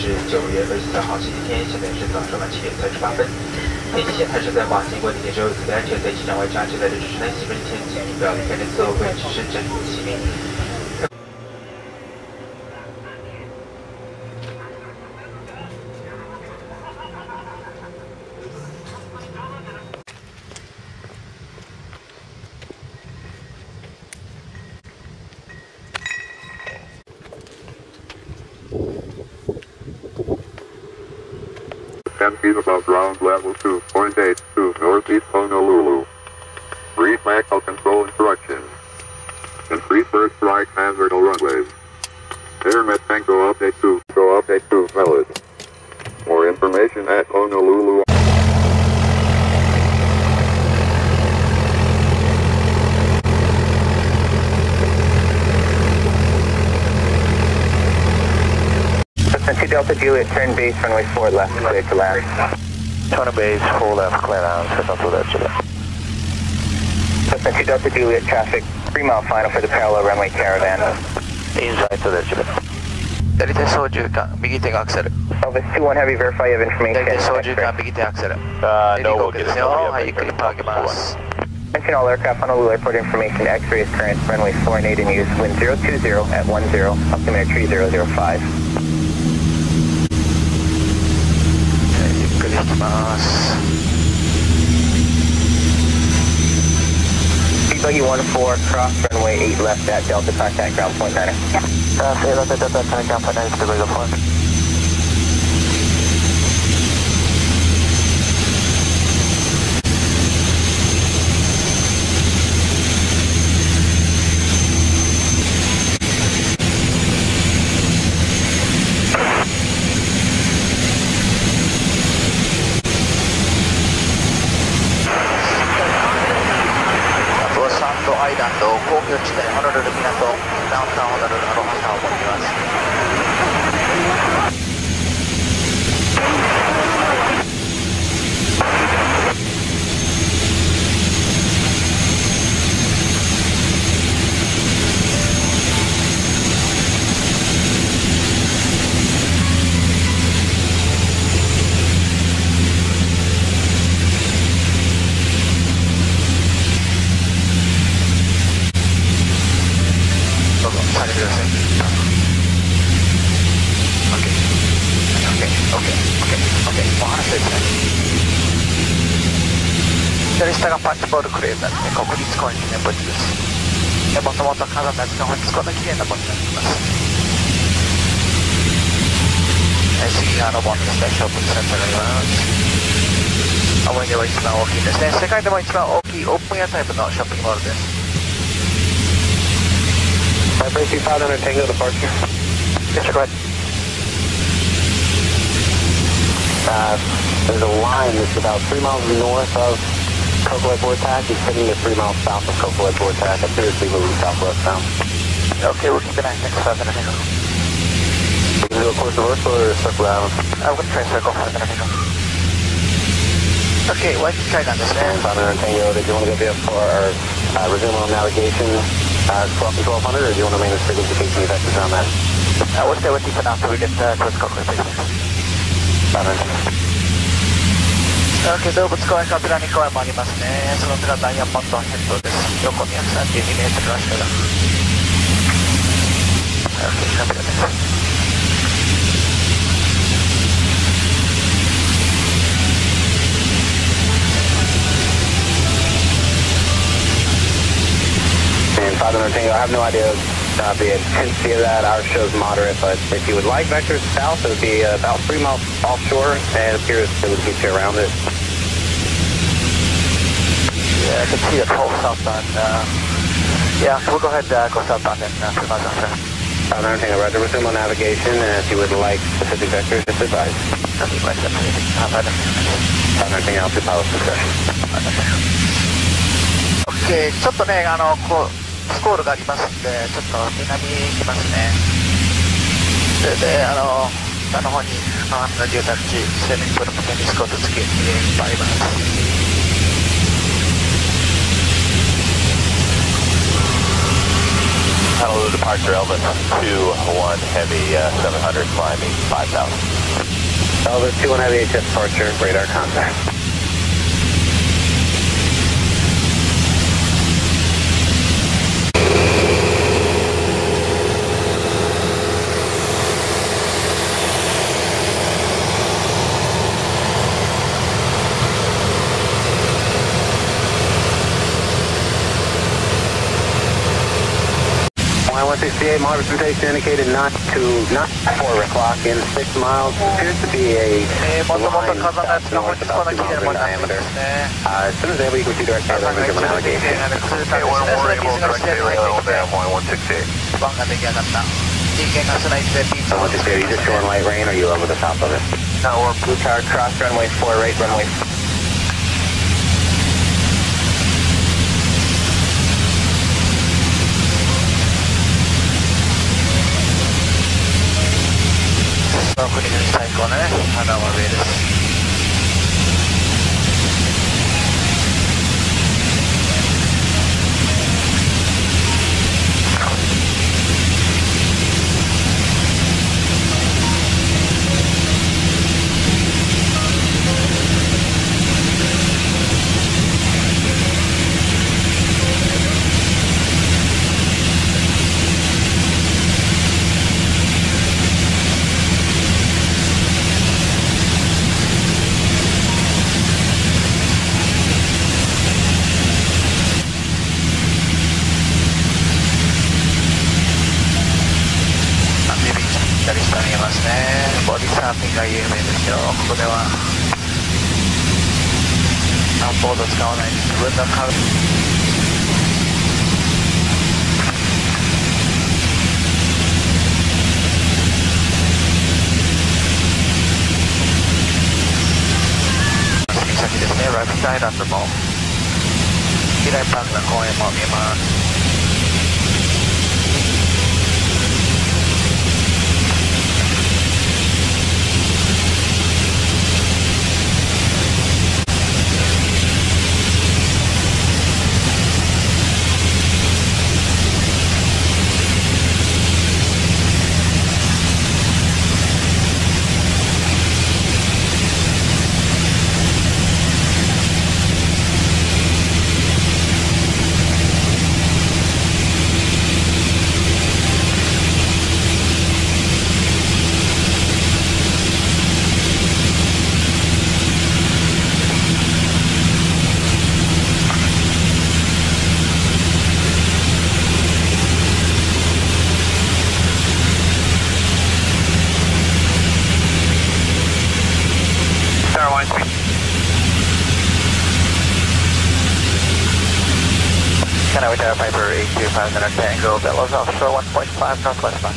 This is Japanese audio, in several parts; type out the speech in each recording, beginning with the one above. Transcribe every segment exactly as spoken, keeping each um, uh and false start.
是九月二十四号星期天，现在是早上的七点三十八分。天气线还是在往经过地铁之后，特别安全，在机场外加之类的指南行驶前，请您不要离开这座位，只是正如其名。 ten feet above ground level two point eight two northeast Honolulu. Brief Echo control instructions. Increase first right and vertical runways. Air Met Tango update two. Go update two valid. More information at Honolulu. two Delta Juliet, turn base, runway four left, clear to land. Turn base, four left, clear land, Cessna two Delta Juliet. Cessna two Delta Juliet, traffic, three mile final for the parallel runway caravan. Inside two Delta Juliet. 左手操縦か、右手がアクセル。 Elvis two one Heavy, verify you have information. 左手操縦か、右手アクセル。 Uh, no, we'll get it. はい、ゆっくりパーけます。 Attention all aircraft, Honolulu Airport information, X-ray is current, runway four and eight in use, wind zero two zero at one zero, altimeter three zero zero five. ゆっくり引きます。 Buggy one four, cross runway eight left at Delta, contact ground point niner. Uh, say Delta, Delta, contact ground point niner, to the point.アイランド、工業地帯、ホノルル港、ダウンタウンホノルルアロハタを持っています下げてください。OK。OK。OK。OK。OK。もう話ですね。左下がパンチボールクレーターですね。国立公園記念墓地です。もともと火山のやつが本日こんな綺麗な墓地になっています。次があのボンですね。ショッピングセンターがあります。青森では一番大きいですね。世界でも一番大きいオープンエアタイプのショッピングモールです。 Vibration five hundred Tango departure. Yes, sir, go ahead. Uh, there's a line that's about three miles north of Cocoa Vortex. He's heading to three miles south of Cocoa Vortex. Appears to be moving southwest bound. Okay, we'll keep an eye next five hundred Tango. We can do a course reversal or circle around. I'm going to try circle five hundred Tango. Okay, why did you try that this man? five hundred Tango, did you want to go via for our uh, resume on navigation? Uh, twelve and twelve hundred, or do you want to remain as frequency taking vectors on that? Uh, we'll stay with you for now until we get uh, towards Cocoa, please. five hundred. Okay, 動物公園かプラニ公園もありますね。そのプラダイヤモンドヘッドです。横にひゃくさんじゅうにメートルの下だ。Okay, カメラです。 And five hundred Tango, I have no idea uh, the intensity of that. Ours shows moderate, but if you would like vectors south, it would be uh, about three miles offshore, and it appears it would keep you around it. Yeah, I can see the pole southbound. Uh, yeah, we'll go ahead and uh, go southbound and uh, three miles after. five hundred Tango, roger, resume on navigation, and if you would like specific vectors, just advise. five hundred Tango, altitude pilot discussion. OK、ちょっとね、あの、こう、スコールがありますんで、ちょっと南に行きますね。それで、あの、下の方に、あの、住宅地、セミプロムテニスコート付きにいっぱいあります。 Honolulu departure, Elvis two one Heavy uh, seven hundred climbing five thousand. Elvis two one Heavy H S departure, radar contact. one sixty-eight, my representation indicated not to, not four o'clock in six miles. Appears to be a line south north about two miles in diameter. Uh, as soon as ever you can see direct air, then we give an allegation. Okay, one more able direct air, one sixty-eight. one sixty-eight, are you just showing light rain or are you over the top of it? No, we're blue tower, cross runway four, right runway four. 国に最高のね、花は上です。ボディサーフィンが有名ですよ、ここでは。アップボード使わないで自分の体。先ですね、ライフスアイランドも、キライパークの公園も見えます。Canada Tower Piper eight two five Niner Tango, Bellows offshore one point five northwest line.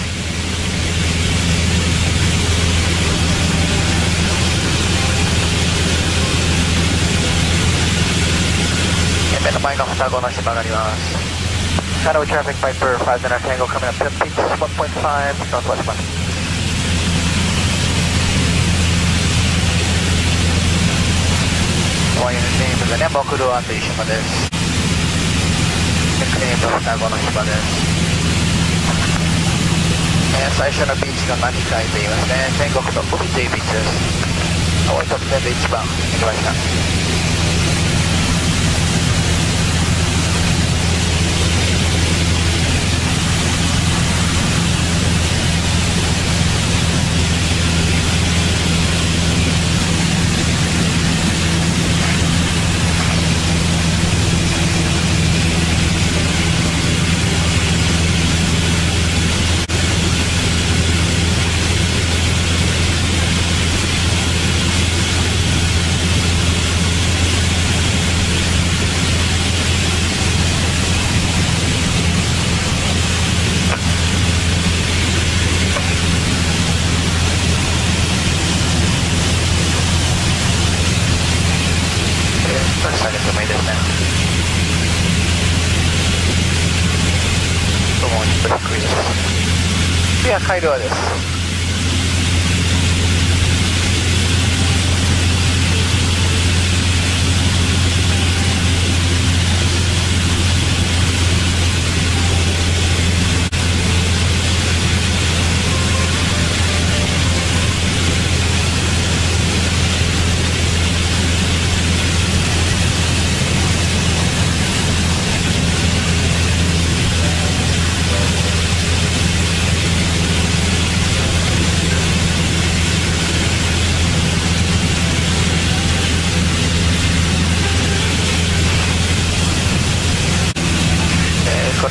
Mid 前が双子の島があります。Canada Traffic Piper five Niner Tango coming up to pitch one point five northwest line. One unit name is ね、僕ルアンという島です。ニックネーム双子の島です。えー、最初のビーチが何かいと言いますね。全国の海というビーチです。青い特典でいちばん行きました。下げてもいいですね。ともに低いです。では海流です。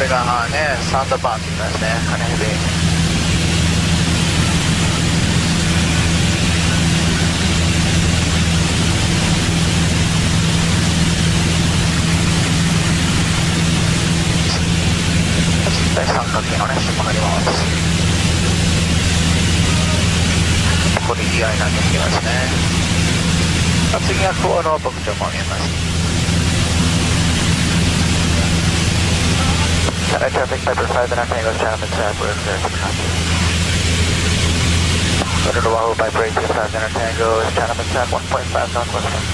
がね、サンドバーって言いますね、金ヘビ。第三角形のね、下がります。ここでいいアイランド見えますね。次はコアの特徴も見えます。China traffic, Piper five and Tango, China Mid-South, we're in there, Go to Wahoo, Piper eight two five and Tango, is China Mid-South, one point five northwest.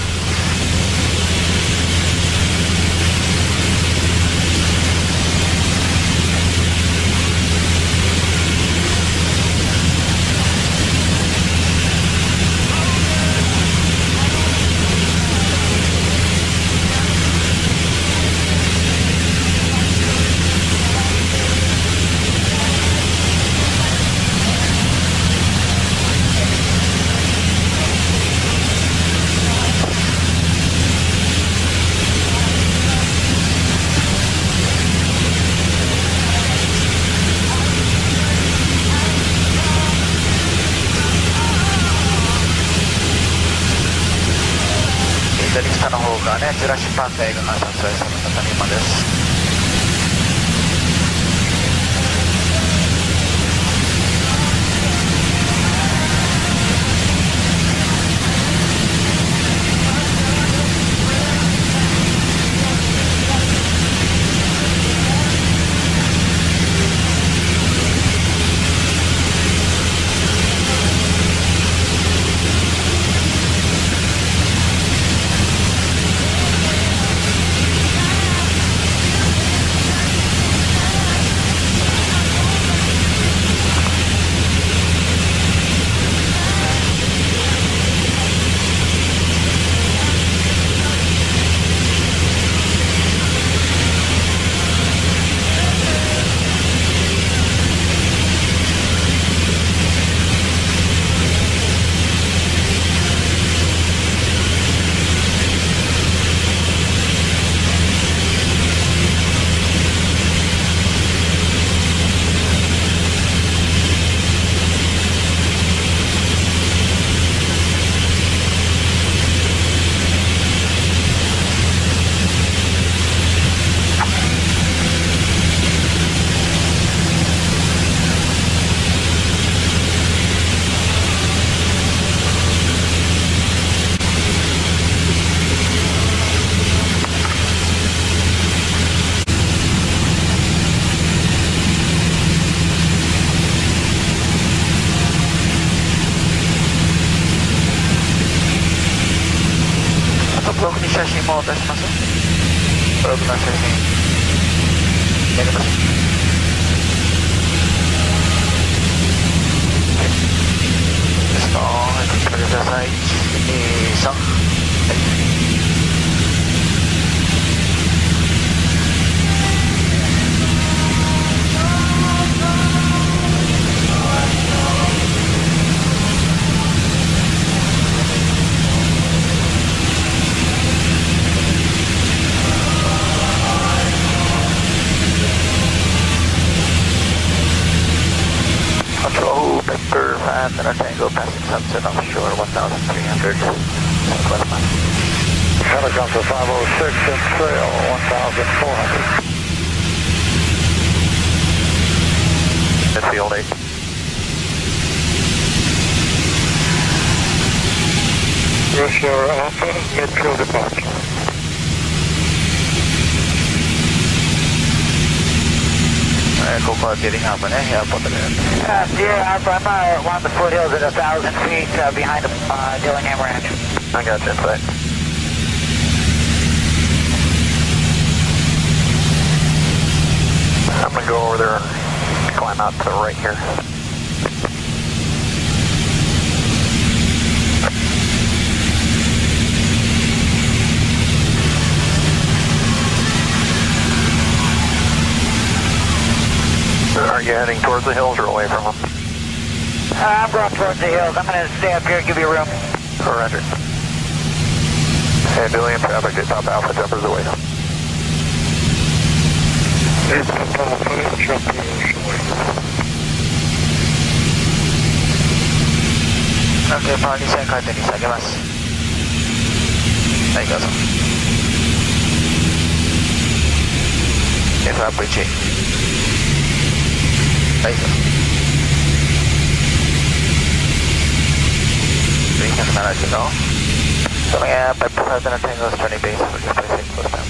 左下の方がね、ジュラシックパーク映画が撮影された谷間です。ブログに写真も出します。ブログの写真やります。ですか、こちらください。いち、に、さん、はい。Control, Vector five, and Tango passing sunset offshore, one thousand three hundred, southwest mile. Helicopter five oh six and sail, one thousand four hundred. Midfield eight. Russia Alpha, midfield departure. Copa getting up and airport. Uh, Sierra Alpha, I'm uh, one of the foothills at a thousand feet uh, behind the uh, Dillingham Ranch. I got you, insight. I'm gonna go over there and climb out to right here. Are you heading towards the hills or away from them? Uh, I'm going towards the hills. I'm going to stay up here and give you room. Roger. Hey, Dillian traffic at Top Alpha, jumpers away now. OK、パワーにせん回転に下げます。はい、どうぞ。で、フラップいち。はい、どうぞ。さんびゃくななじゅうの。Coming up at President Tango Stony Base for displacing close down.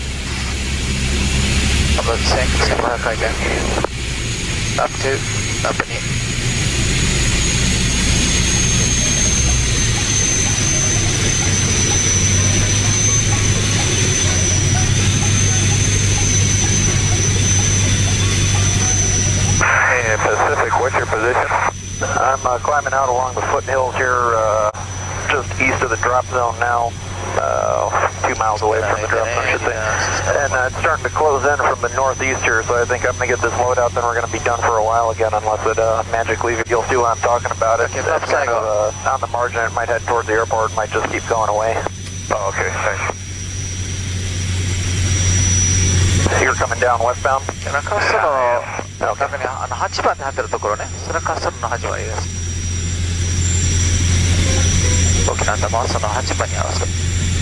About six, simple high kite down. Up two, up and in. Hey, Pacific, what's your position? I'm uh, climbing out along the foothills here, uh, just east of the drop zone now, uh, two miles away from the drop zone, I should say. And uh, it's starting to close in from the northeast here, so I think I'm going to get this load out, then we're going to be done for a while again, unless it uh, magically, you'll see what I'm talking about. It, Okay, it's kind of uh, on the margin, it might head towards the airport, it might just keep going away. Oh, okay, thanks. You're coming down westbound? 滑走路の中にあのはちばんで入ってるところね、それは滑走路の始まりです。大きな頭はそのはちばんに合わせる。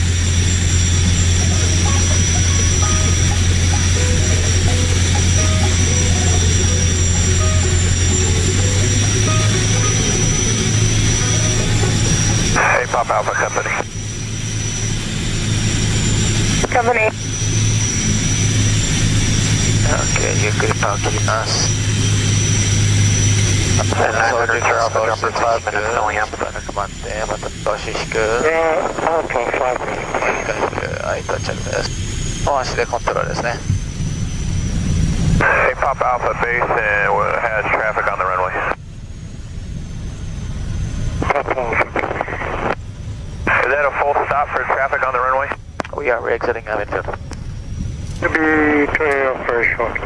Hey, Pop Alpha Company. Company. OK、ゆっくりパワー切ります。操縦から少しずつ少しずつ引く。バック回って、また少し引く。はい、到着です。お足でコントロールですね。 Hey, Pop Alpha Base and has traffic on the runway. Is that a full stop for traffic on the runway? We are exiting Hamilton. To be turning off very shortly.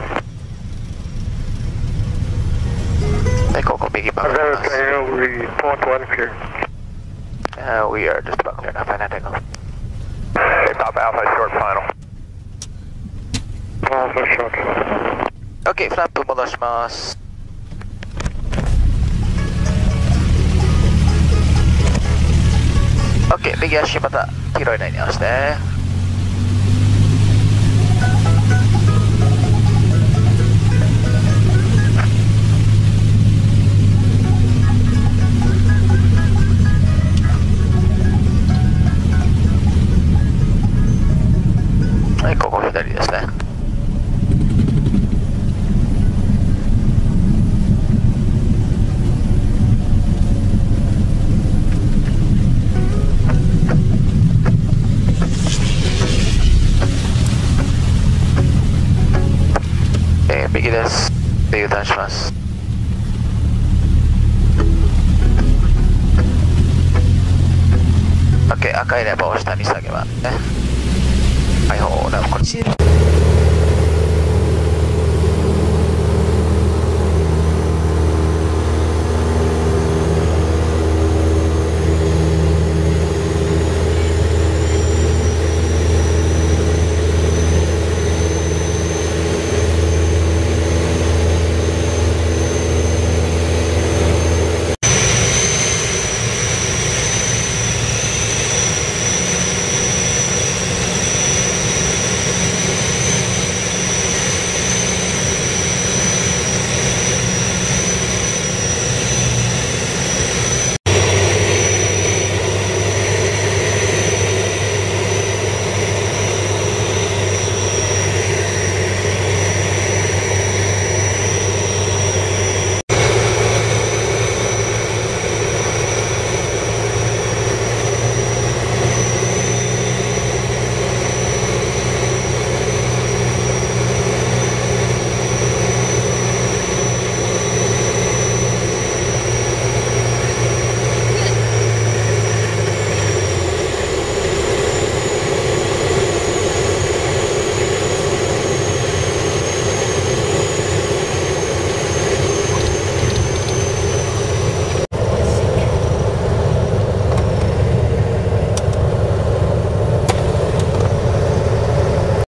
はい、ここ右曲がります。 Report one clear. Uh, we are just about clear now, final takeoff. Hey, Pop Alpha, short final. Alpha short. OK、フラップ戻します。OK、右足また黄色いラインに合わせて。はい、ここ左ですね。えー、右です。で、Uターンします。OK、赤いレバーを下に下げますね。はい、ほら、こっち。